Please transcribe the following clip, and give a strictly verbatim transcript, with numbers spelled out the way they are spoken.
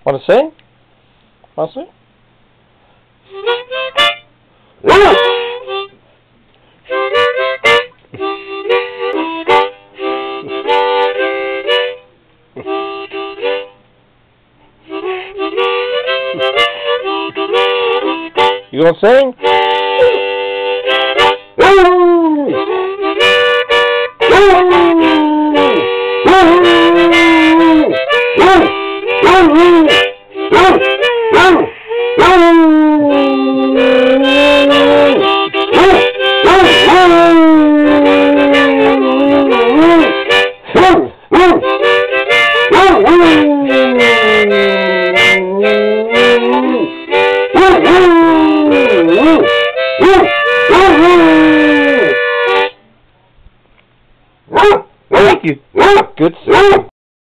Want to sing? Want to sing? You gonna sing? Thank you. Good song.